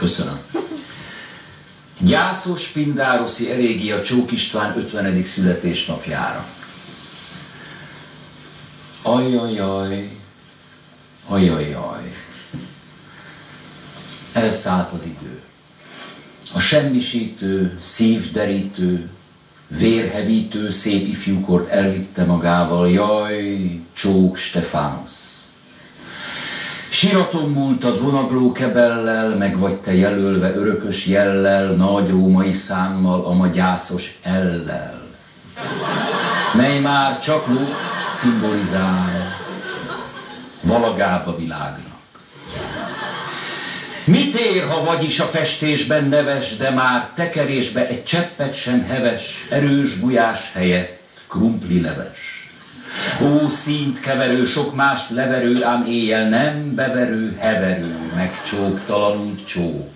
Köszönöm. Gyászos Pindároszi elégia Csók István 50. születésnapjára. Ajajaj, ajajaj. Elszállt az idő. A semmisítő, szívderítő, vérhevítő szép ifjúkort elvitte magával. Jaj, Csók Stefánosz. Síraton múltad vonagló kebellel, meg vagy te jelölve örökös jellel, nagy római számmal, a ma gyászos ellel, mely már csak lót szimbolizál valagább a világnak. Mit ér, ha vagyis a festésben neves, de már tekerésbe egy cseppet sem heves, erős gulyás helyett krumplileves. Ó, színt keverő, sok mást leverő, ám éjjel nem beverő, heverő, megcsóktalanult csók.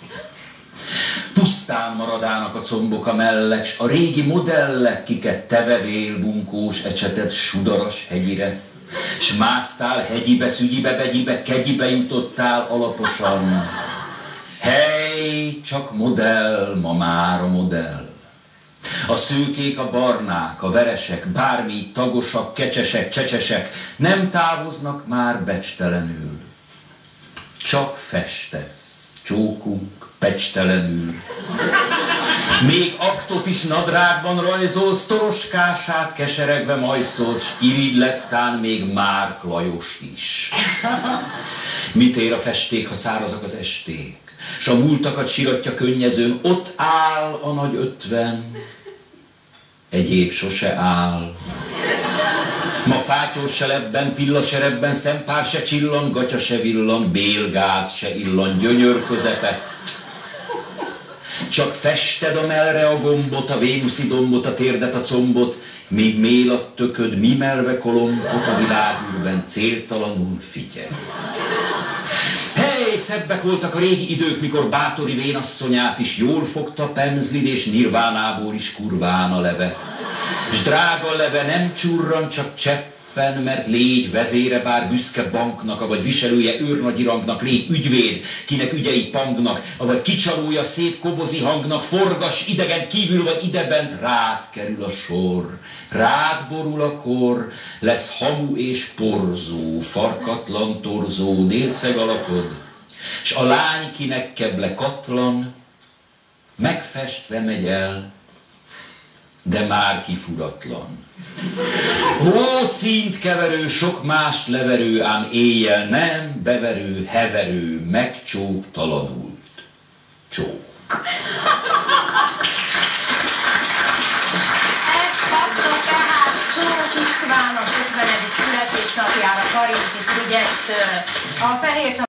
Pusztán maradának a combok a mellek, s a régi modellek, kiket te vevél, bunkós ecsetet sudaras hegyire, s másztál hegyibe, szügyibe, begyibe, kegyibe jutottál alaposan. Hely, csak modell, ma már a modell. A szőkék, a barnák, a veresek, bármi tagosak, kecsesek, csecsesek nem távoznak már becstelenül. Csak festesz, csókunk, pecstelenül. Még aktot is nadrágban rajzolsz, toroskását keseregve majszolsz, s irigylettán még Márk Lajost is. Mit ér a festék, ha szárazak az esték, s a múltakat siratja könnyezőn, ott áll a nagy 50, egyéb sose áll. Ma fátyol se lebben, pilla se rebben, szempár se csillan, gatya se villan, bélgáz se illan, gyönyör közepett. Csak fested a mellre a gombot, a vénuszi dombot, a térdet, a combot, míg mél a tököd, mimelve kolompot, a világűrben céltalanul fityeg. Hey, szebbek voltak a régi idők, mikor bátori vénasszonyát is jól fogta pemzlid, és nirvánából is kurván a leve. S drága leve nem csurran, csak cseppen, mert légy vezére, bár büszke banknak, avagy viselője őrnagyi rangnak, légy ügyvéd, kinek ügyei pangnak, avagy kicsalója szép kobozi hangnak, forgas idegent kívül vagy idebent, rád kerül a sor, rád borul a kor, lesz hamu és porzó, farkatlan torzó, délceg alakod, s a lány, kinek keble katlan, megfestve megy el, de már kifuratlan. Ó, színt keverő, sok mást leverő, ám éjjel nem beverő, heverő, megcsóktalanult csók. Ezt kapta tehát Csók István az 50. születésnapjára Karinti Frigyestől. A Fehér